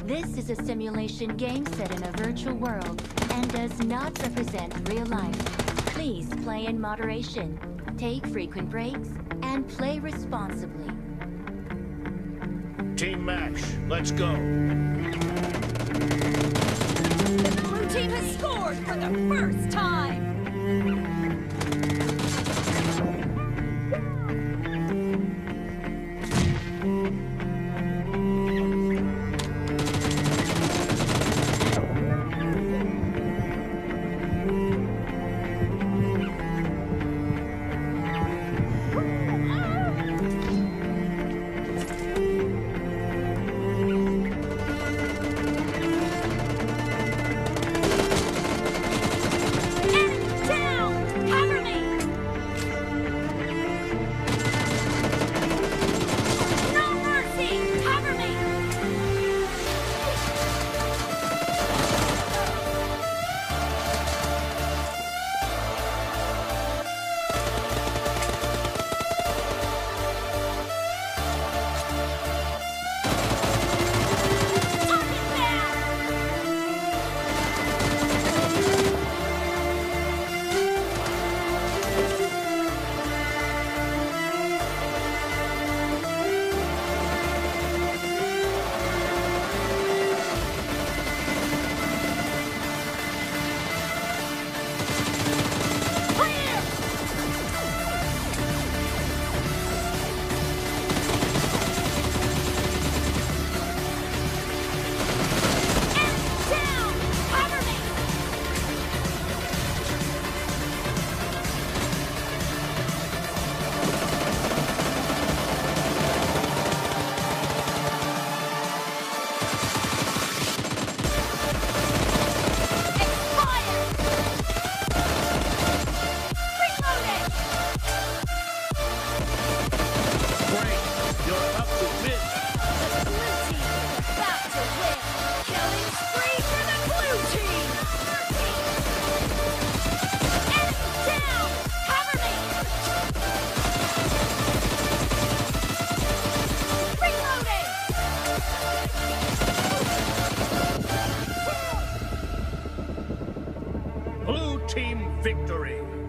This is a simulation game set in a virtual world and does not represent real life. Please play in moderation, take frequent breaks, and play responsibly. Team match, let's go. The blue team has scored for the first time! Blue team victory!